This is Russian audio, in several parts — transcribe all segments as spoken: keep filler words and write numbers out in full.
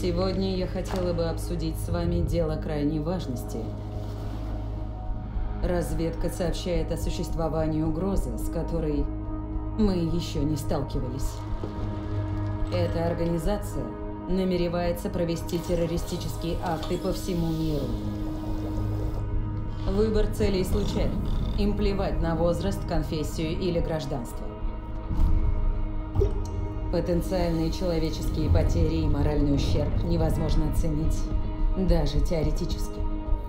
Сегодня я хотела бы обсудить с вами дело крайней важности. Разведка сообщает о существовании угрозы, с которой мы еще не сталкивались. Эта организация намеревается провести террористические акты по всему миру. Выбор целей случайен. Им плевать на возраст, конфессию или гражданство. Потенциальные человеческие потери и моральный ущерб невозможно оценить, даже теоретически.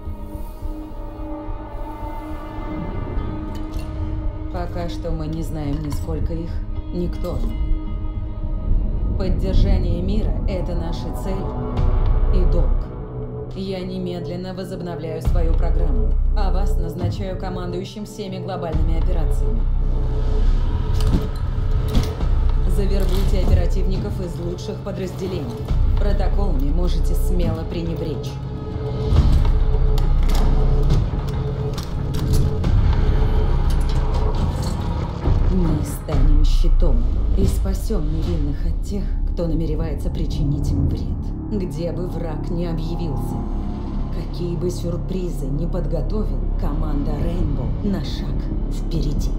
Пока что мы не знаем ни сколько их, ни кто они. Поддержание мира – это наша цель и долг. Я немедленно возобновляю свою программу, а вас назначаю командующим всеми глобальными операциями. Завербуйте оперативников из лучших подразделений. Протоколами можете смело пренебречь. Мы станем щитом и спасем невинных от тех, кто намеревается причинить им вред. Где бы враг ни объявился, какие бы сюрпризы ни подготовил, команда Рейнбоу на шаг впереди.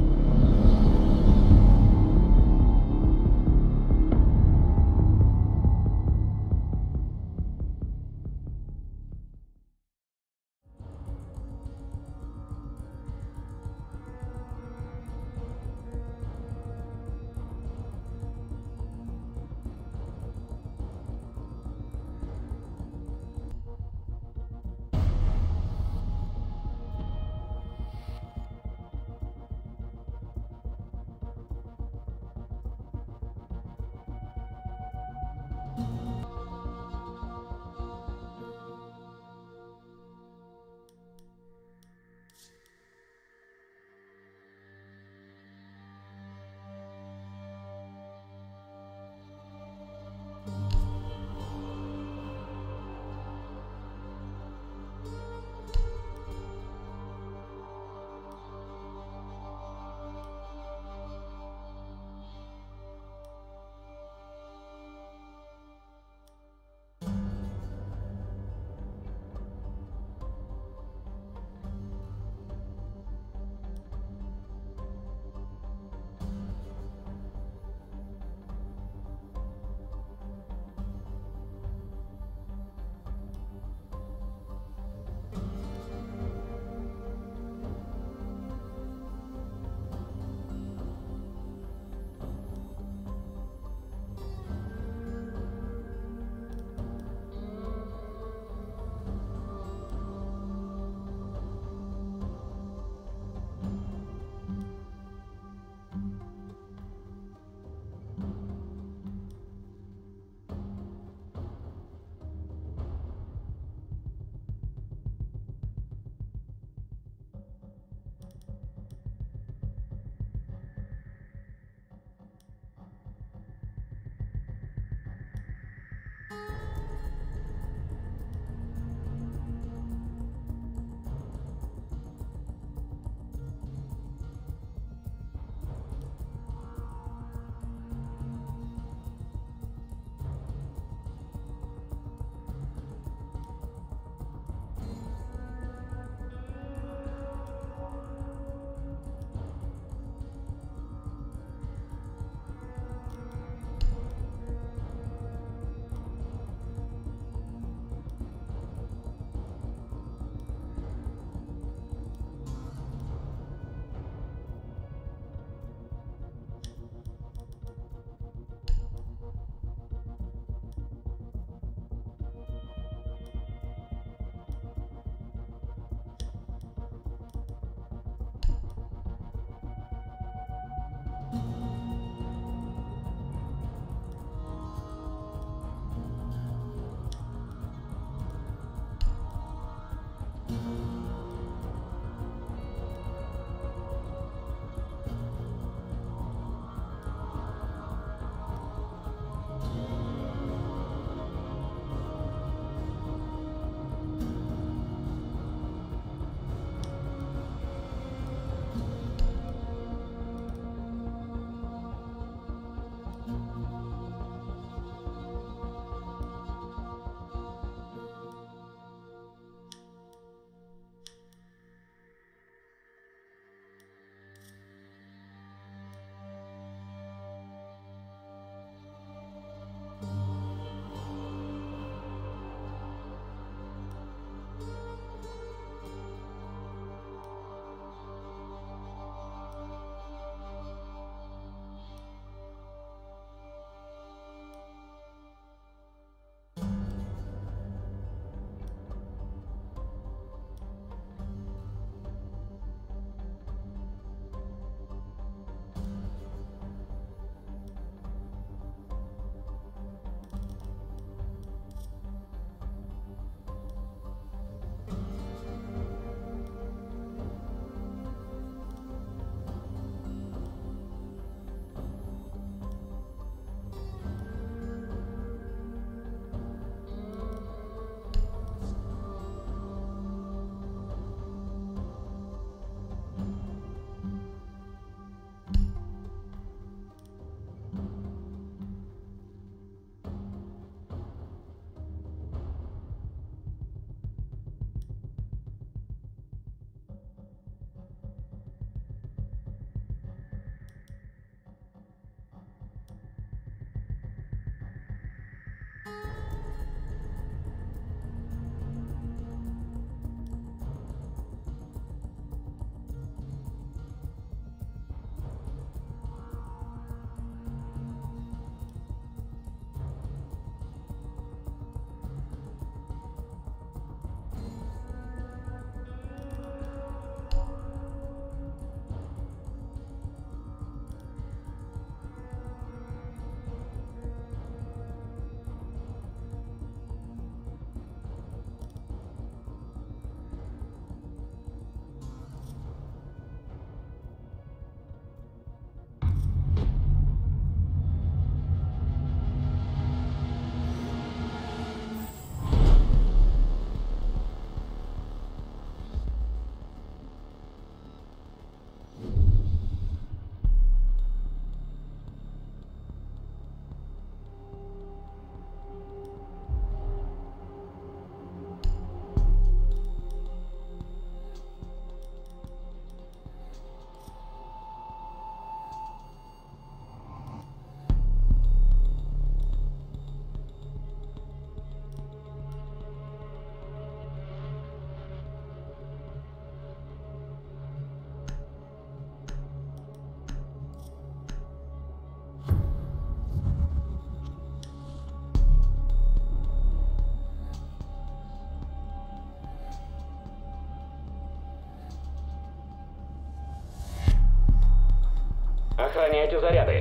Охраняйте заряды.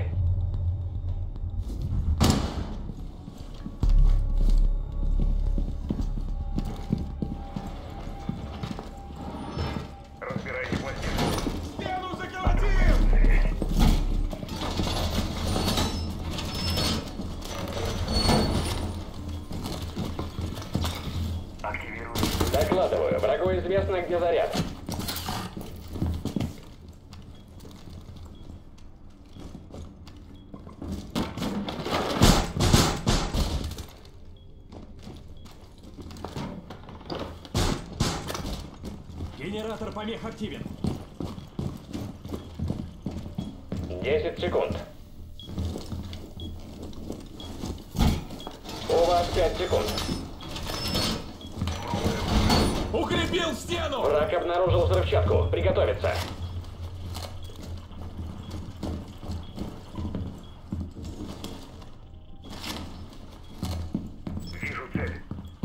Разбирайте пластину. Стену заколотил! Активирую. Докладываю. Врагу известно, где заряд. Генератор помех активен. десять секунд. У вас пять секунд. Укрепил стену! Враг обнаружил взрывчатку. Приготовиться. Вижу цель.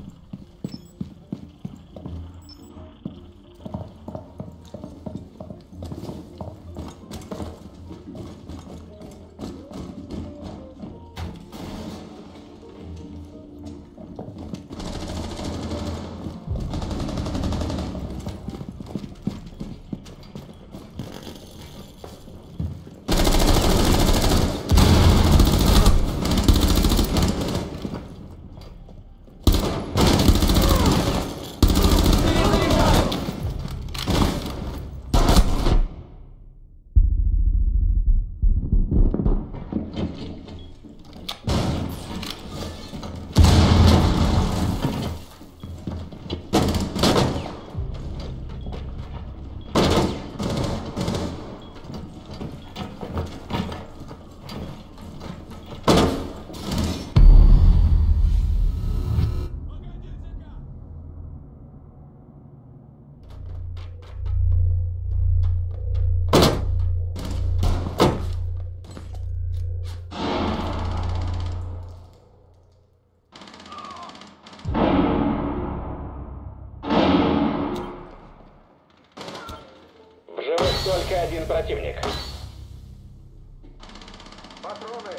В живых только один противник. Патроны!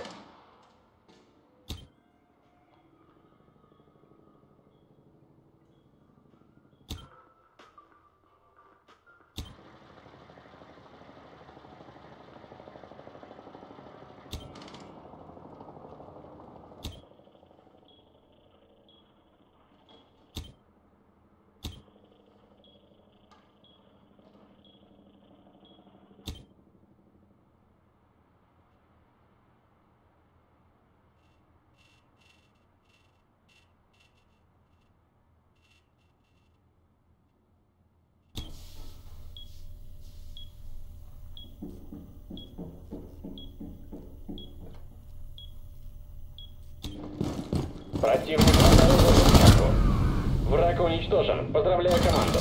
Противник обнаружил взрывчатку. Враг уничтожен. Поздравляю команду.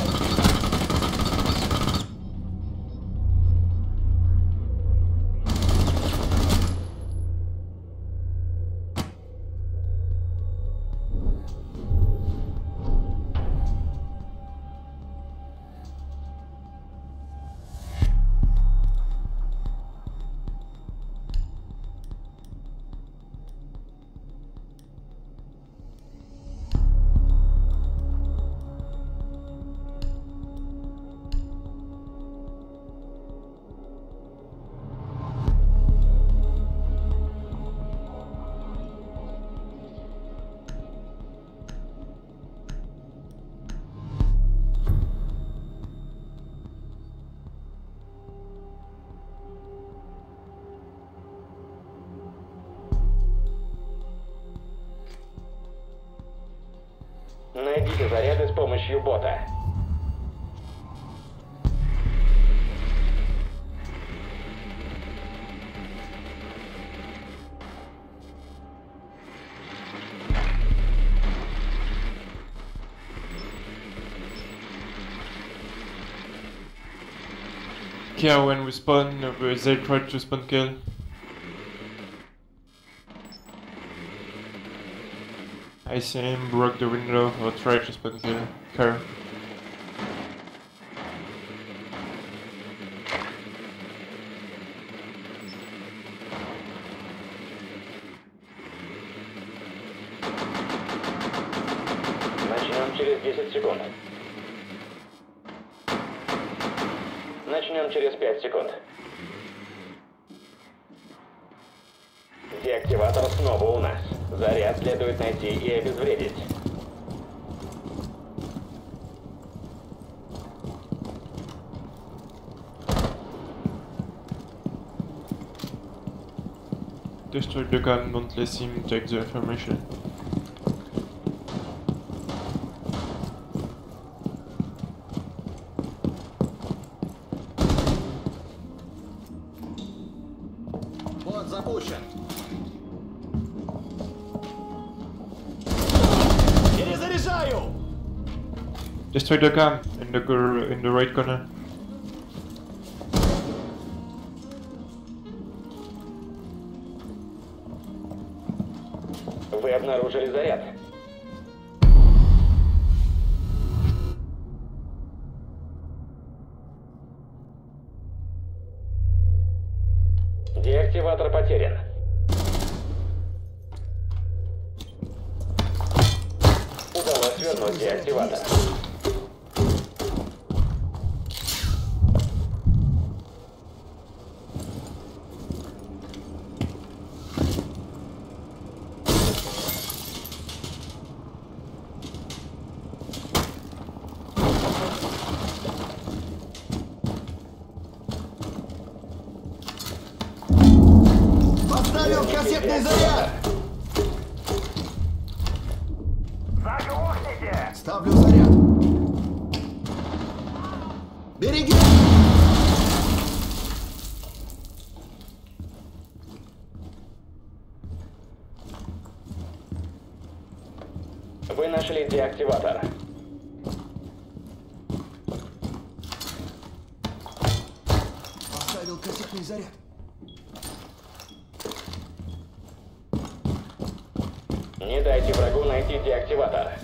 Найдите заряды с помощью бота. Yeah, when we spawn, uh, they try to spawn kill. I see him broke the window or try to spawn kill her. десять секунд. Начнем через пять секунд. Деактиватор снова у нас. Заряд следует найти и обезвредить. Destroy the gun, don't let him take the information. Вот, запущен. Перезаряжаю! Destroy the gun in the gr- in the right corner. Вы обнаружили заряд. Деактиватор потерян. Удалось вернуть деактиватор. Поставил кассетный заряд! Заглохните! Ставлю заряд. Береги! Вы нашли деактиватор. Поставил кассетный заряд. Не дайте врагу найти деактиватор.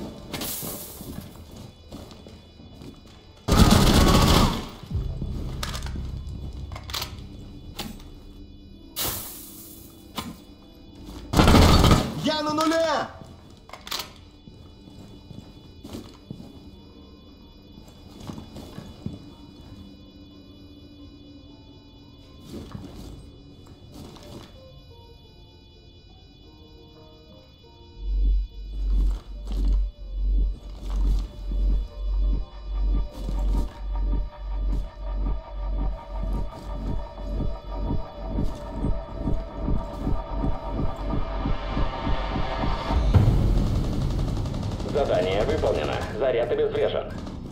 Я на нуле! Задание выполнено. Заряд обезврежен.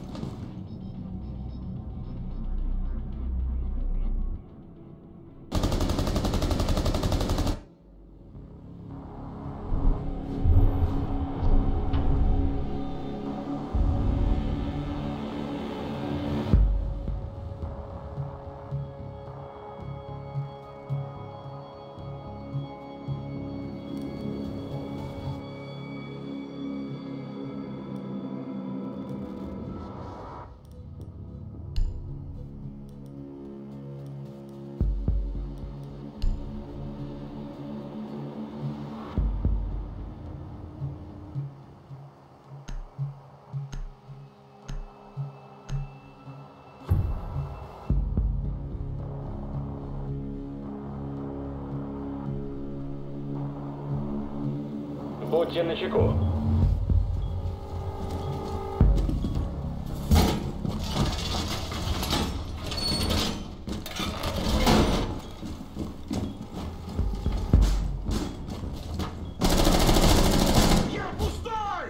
Будьте начеку. Я пустой!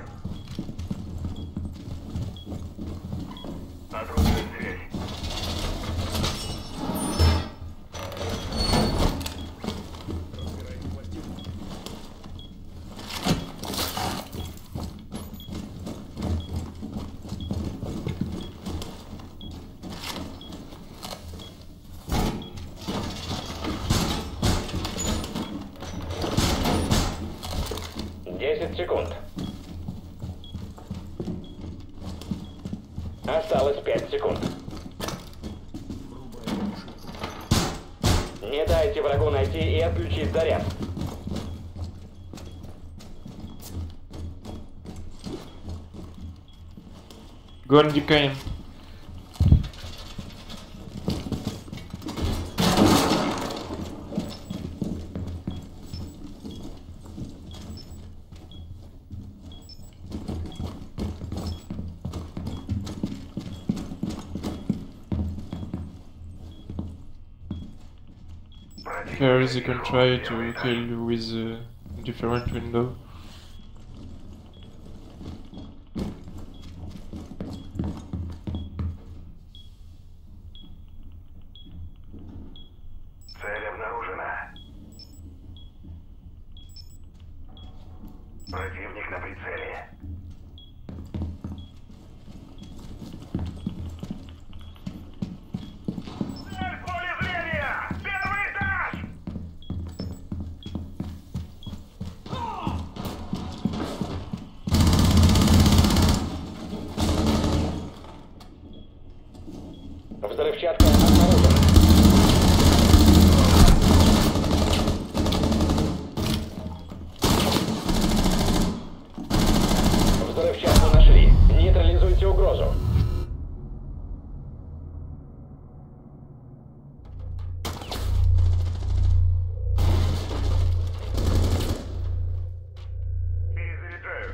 Отрубили дверь. десять секунд. Осталось пять секунд. Не дайте врагу найти и отключить заряд. Go on decaying. Here they can try to kill you with a different window. Цель обнаружена. Противник на прицеле. Цель в поле зрения! Первый этаж! Взрывчатка обнаружена. Взрывчатку нашли. Нейтрализуйте угрозу. Перезаряжаю.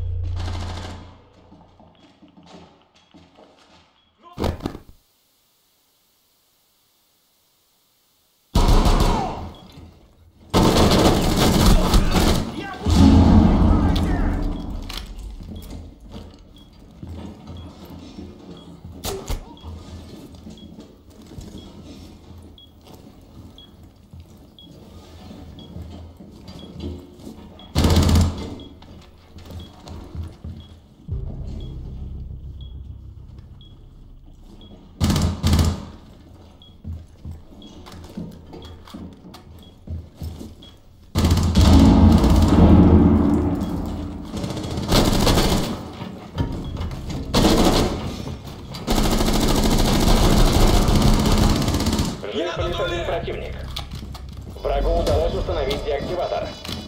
Жив лишь один противник. Врагу удалось установить деактиватор.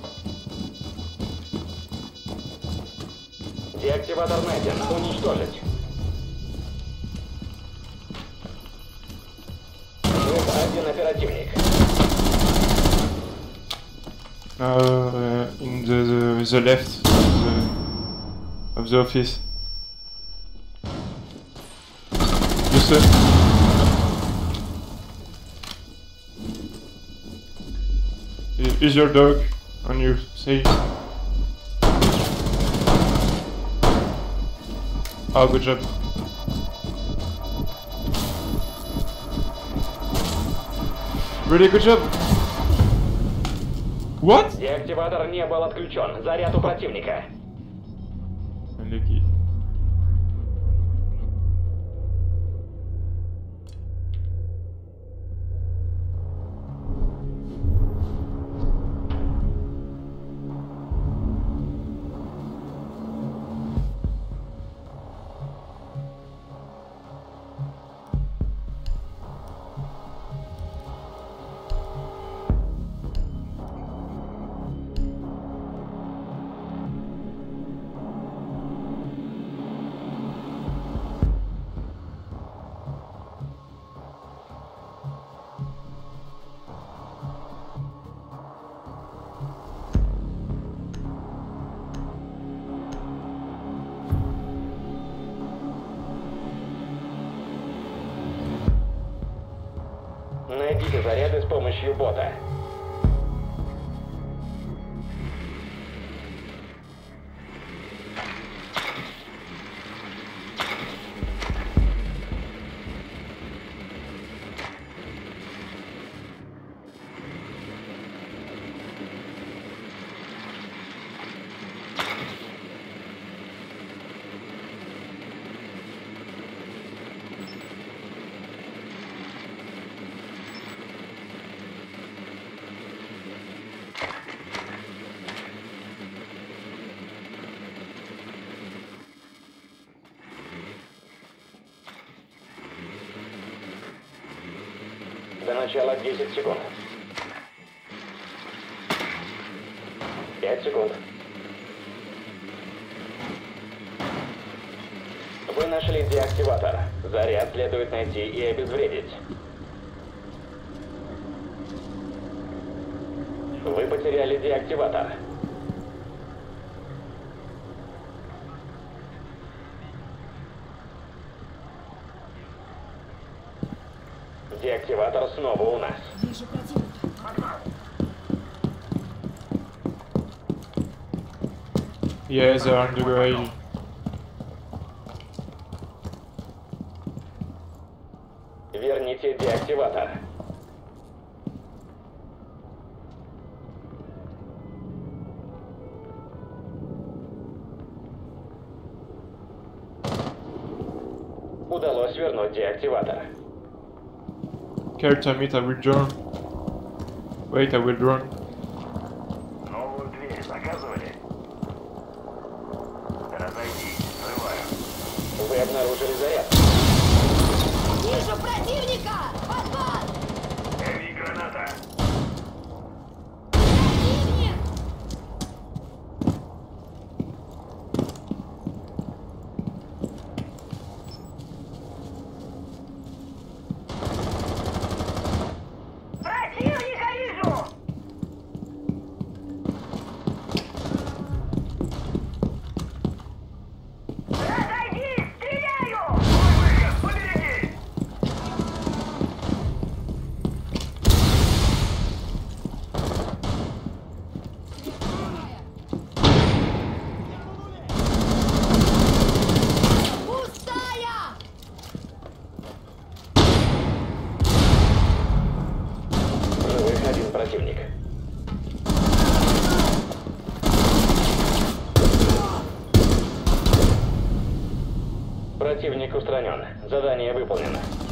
Деактиватор найден. Уничтожить. Жив один оперативник. Uh, in the, the, the left of the, of the office. Yes, sir. Is your dog on your safe? Oh, good job. Really good job. What? Деактиватор не был отключен. Заряд у противника. Lucky. Найдите заряды с помощью бота. До начала десять секунд. пять секунд. Вы нашли деактиватор. Заряд следует найти и обезвредить. Вы потеряли деактиватор. Деактиватор снова у нас. Вижу противника. Yeah, they're on the garage. Верните деактиватор. Удалось вернуть деактиватор. Care to meet, I will join. Wait, I will run. Новую дверь заказывали? Разойдись, взрываю. Вы обнаружили заряд. Вижу противника! Подвал! Эви граната. Противник! Противника вижу! Разойдись, стреляю! Мой выход, побереги! Пустая! Живых один противник. Противник устранен. Задание выполнено.